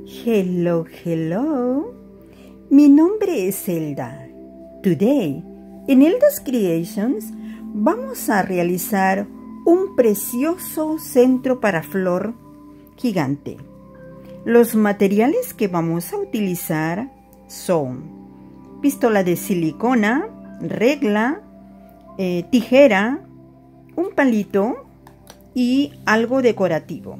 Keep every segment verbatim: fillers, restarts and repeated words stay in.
Hello, hello. Mi nombre es Elda. Today, en Elda's Creations, vamos a realizar un precioso centro para flor gigante. Los materiales que vamos a utilizar son pistola de silicona, regla, eh, tijera, un palito y algo decorativo.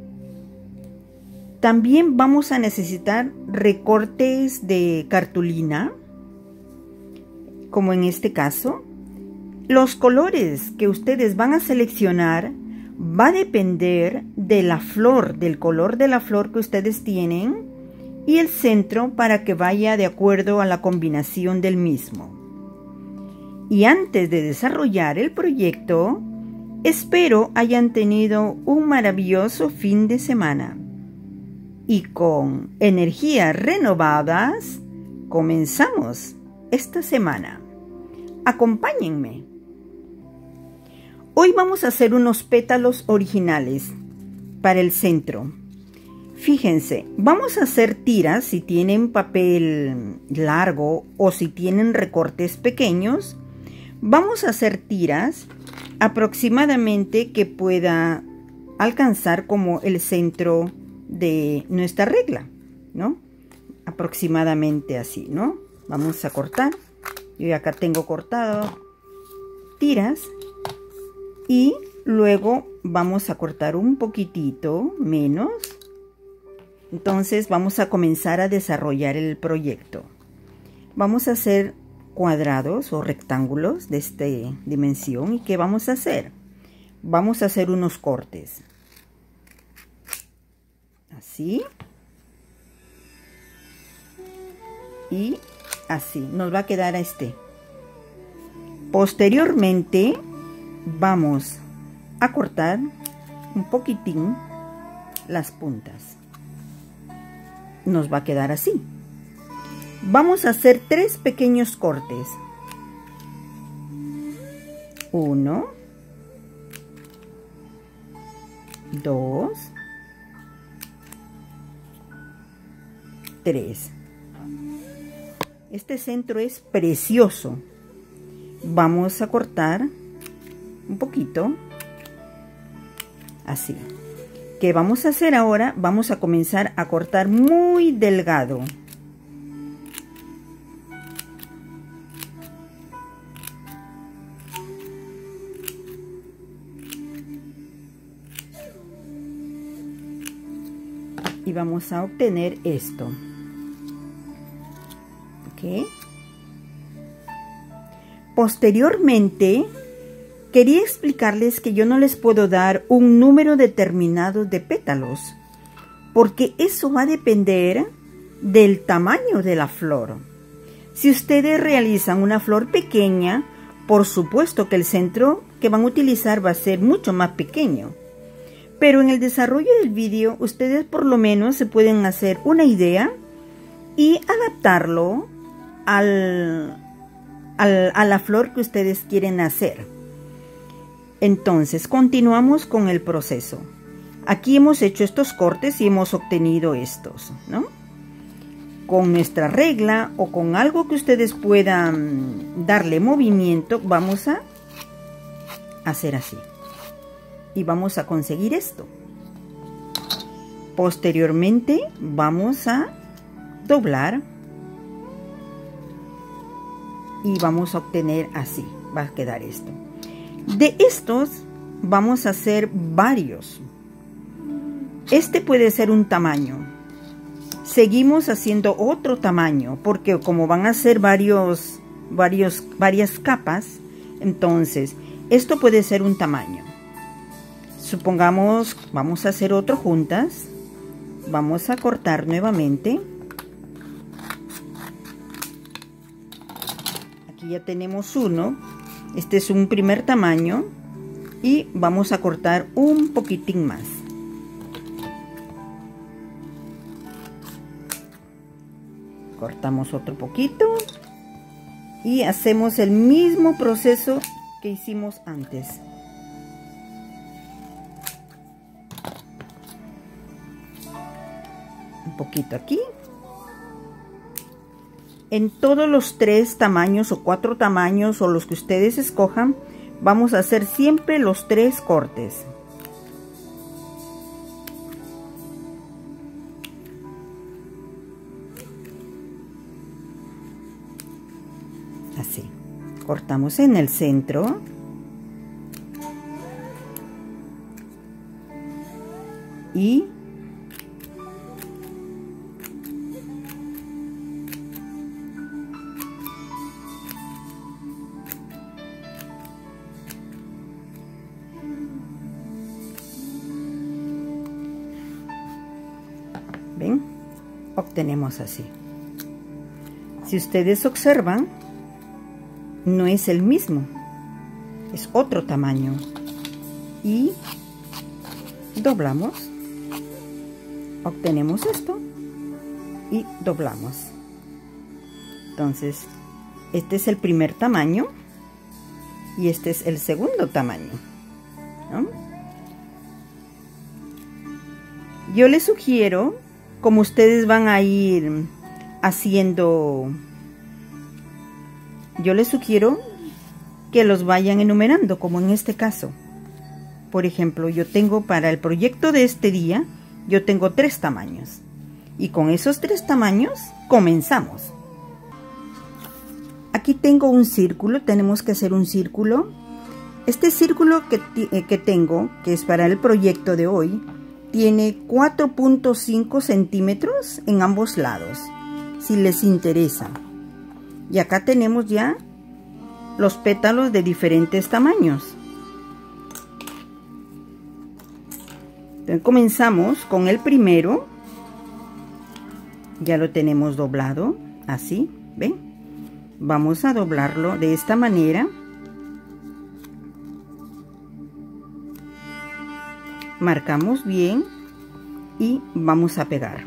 También vamos a necesitar recortes de cartulina, como en este caso. Los colores que ustedes van a seleccionar va a depender de la flor, del color de la flor que ustedes tienen y el centro para que vaya de acuerdo a la combinación del mismo. Y antes de desarrollar el proyecto, espero hayan tenido un maravilloso fin de semana. Y con energías renovadas, comenzamos esta semana. Acompáñenme. Hoy vamos a hacer unos pétalos originales para el centro. Fíjense, vamos a hacer tiras si tienen papel largo o si tienen recortes pequeños. Vamos a hacer tiras aproximadamente que pueda alcanzar como el centro de nuestra regla, ¿no? Aproximadamente así, ¿no? Vamos a cortar. Yo acá tengo cortado tiras y luego vamos a cortar un poquitito menos. Entonces vamos a comenzar a desarrollar el proyecto. Vamos a hacer cuadrados o rectángulos de esta dimensión. ¿Y qué vamos a hacer? Vamos a hacer unos cortes. Así. Y así. Nos va a quedar este. Posteriormente vamos a cortar un poquitín las puntas. Nos va a quedar así. Vamos a hacer tres pequeños cortes. Uno. Dos. Tres. Este centro es precioso. Vamos a cortar un poquito. Así. ¿Qué vamos a hacer ahora? Vamos a comenzar a cortar muy delgado. Y vamos a obtener esto. ¿Ok? Posteriormente, quería explicarles que yo no les puedo dar un número determinado de pétalos, porque eso va a depender del tamaño de la flor. Si ustedes realizan una flor pequeña, por supuesto que el centro que van a utilizar va a ser mucho más pequeño. Pero en el desarrollo del vídeo, ustedes por lo menos se pueden hacer una idea y adaptarlo al, al, a la flor que ustedes quieren hacer. Entonces, continuamos con el proceso. Aquí hemos hecho estos cortes y hemos obtenido estos, ¿no? Con nuestra regla o con algo que ustedes puedan darle movimiento, vamos a hacer así. Y vamos a conseguir esto. Posteriormente vamos a doblar. Y vamos a obtener así. Va a quedar esto. De estos vamos a hacer varios. Este puede ser un tamaño. Seguimos haciendo otro tamaño. Porque como van a ser varios, varios, varias capas. Entonces esto puede ser un tamaño. Supongamos, vamos a hacer otro juntas. Vamos a cortar nuevamente. Aquí ya tenemos uno. Este es un primer tamaño. Y vamos a cortar un poquitín más. Cortamos otro poquito. Y hacemos el mismo proceso que hicimos antes. un poquito aquí. En todos los tres tamaños o cuatro tamaños o los que ustedes escojan, vamos a hacer siempre los tres cortes. Así, cortamos en el centro. Y ven, obtenemos así. Si ustedes observan, no es el mismo, es otro tamaño. Y doblamos, obtenemos esto y doblamos. Entonces, este es el primer tamaño y este es el segundo tamaño, ¿no? Yo les sugiero, como ustedes van a ir haciendo, yo les sugiero que los vayan enumerando, como en este caso. Por ejemplo, yo tengo para el proyecto de este día, yo tengo tres tamaños. Y con esos tres tamaños comenzamos. Aquí tengo un círculo, tenemos que hacer un círculo. Este círculo que, que tengo, que es para el proyecto de hoy, tiene cuatro punto cinco centímetros en ambos lados, si les interesa. Y acá tenemos ya los pétalos de diferentes tamaños. Entonces comenzamos con el primero. Ya lo tenemos doblado, así, ¿ven? Vamos a doblarlo de esta manera. Marcamos bien y vamos a pegar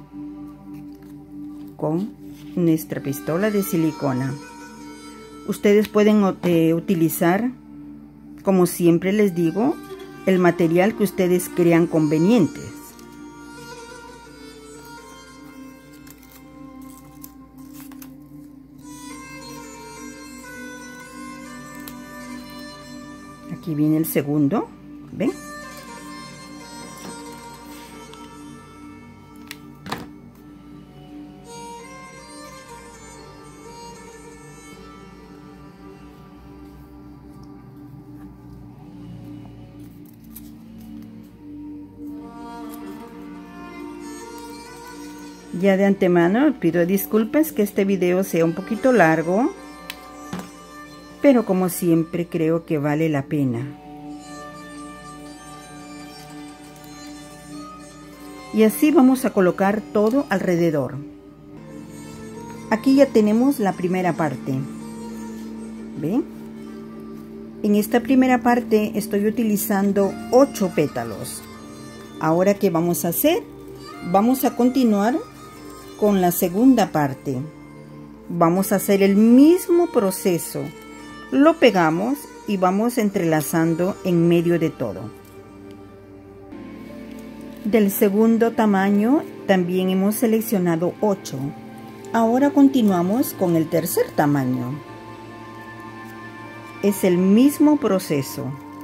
con nuestra pistola de silicona. Ustedes pueden eh, utilizar, como siempre les digo, el material que ustedes crean convenientes. Aquí viene el segundo, ¿ven? Ya de antemano pido disculpas que este video sea un poquito largo, pero como siempre creo que vale la pena. Y así vamos a colocar todo alrededor. Aquí ya tenemos la primera parte. ¿Ven? En esta primera parte estoy utilizando ocho pétalos. Ahora, ¿qué vamos a hacer? Vamos a continuar con la segunda parte. Vamos a hacer el mismo proceso. Lo pegamos y vamos entrelazando en medio de todo. Del segundo tamaño también hemos seleccionado ocho. Ahora continuamos con el tercer tamaño. Es el mismo proceso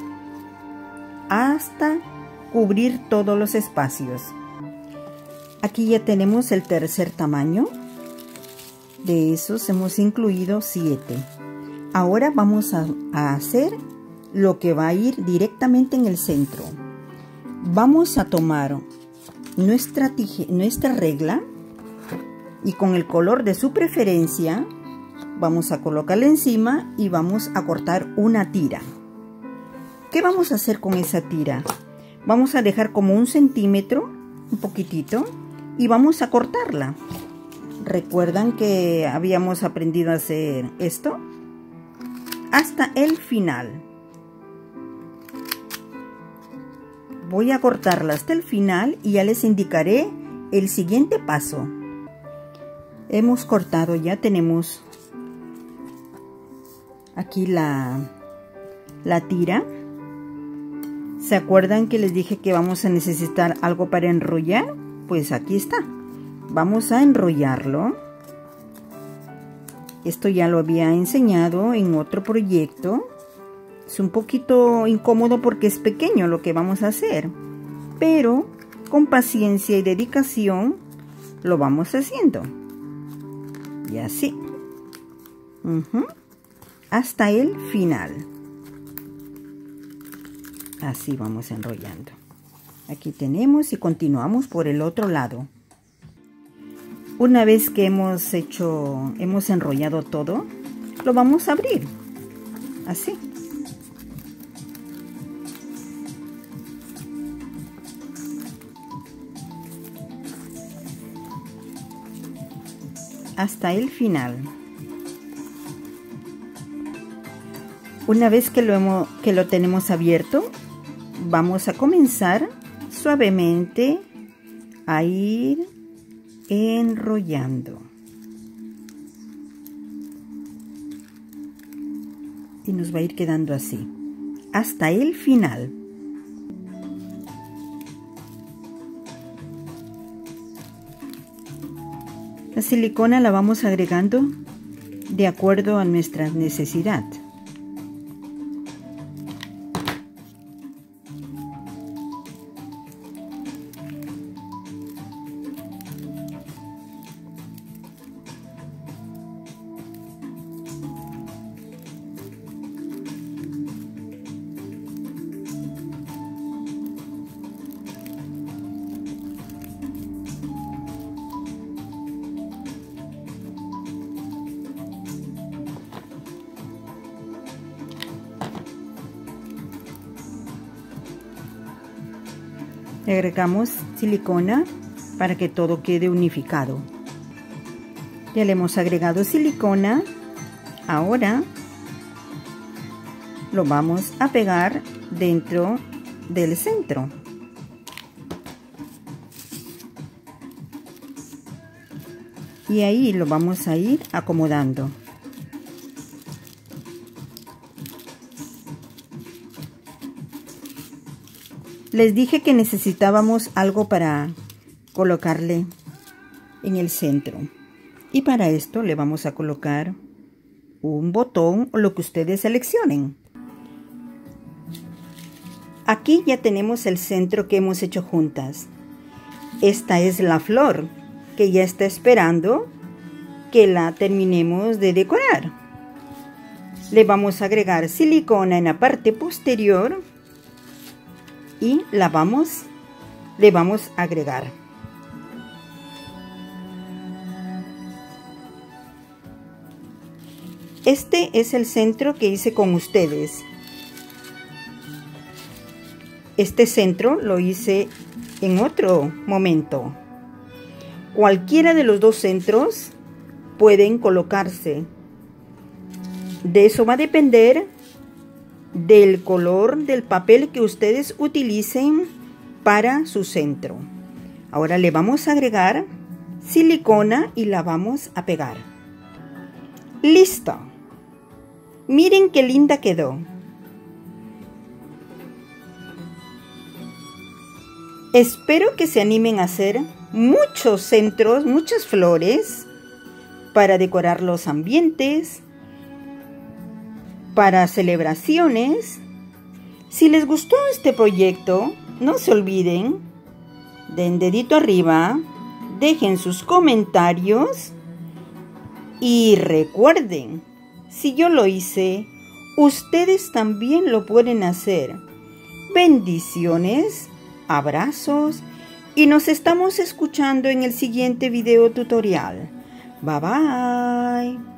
hasta cubrir todos los espacios. Aquí ya tenemos el tercer tamaño. De esos hemos incluido siete. Ahora vamos a, a hacer lo que va a ir directamente en el centro. Vamos a tomar nuestra, nuestra regla y con el color de su preferencia vamos a colocarla encima y vamos a cortar una tira. ¿Qué vamos a hacer con esa tira? Vamos a dejar como un centímetro, un poquitito, y vamos a cortarla. ¿Recuerdan que habíamos aprendido a hacer esto? Hasta el final. Voy a cortarla hasta el final y ya les indicaré el siguiente paso. Hemos cortado, ya tenemos aquí la, la tira. ¿Se acuerdan que les dije que vamos a necesitar algo para enrollar? Pues aquí está. vamos a enrollarlo. Esto ya lo había enseñado en otro proyecto. Es un poquito incómodo porque es pequeño lo que vamos a hacer, pero con paciencia y dedicación lo vamos haciendo. Y así. Uh-huh. Hasta el final. Así vamos enrollando. Aquí tenemos y continuamos por el otro lado. Una vez que hemos hecho, hemos enrollado todo, lo vamos a abrir. Así. Hasta el final. Una vez que lo, hemos, que lo tenemos abierto, vamos a comenzar suavemente a ir enrollando. Y nos va a ir quedando así, hasta el final. La silicona la vamos agregando de acuerdo a nuestra necesidad. Le agregamos silicona para que todo quede unificado. Ya le hemos agregado silicona. Ahora lo vamos a pegar dentro del centro. Y ahí lo vamos a ir acomodando. Les dije que necesitábamos algo para colocarle en el centro. Y para esto le vamos a colocar un botón o lo que ustedes seleccionen. Aquí ya tenemos el centro que hemos hecho juntas. Esta es la flor que ya está esperando que la terminemos de decorar. Le vamos a agregar silicona en la parte posterior. Y la vamos, le vamos a agregar. Este es el centro que hice con ustedes. Este centro lo hice en otro momento. Cualquiera de los dos centros pueden colocarse. De eso va a depender del color del papel que ustedes utilicen para su centro. Ahora le vamos a agregar silicona y la vamos a pegar. ¡Listo! Miren qué linda quedó. Espero que se animen a hacer muchos centros, muchas flores para decorar los ambientes, para celebraciones. Si les gustó este proyecto, no se olviden, den dedito arriba, dejen sus comentarios y recuerden, si yo lo hice, ustedes también lo pueden hacer. Bendiciones, abrazos y nos estamos escuchando en el siguiente video tutorial. Bye bye.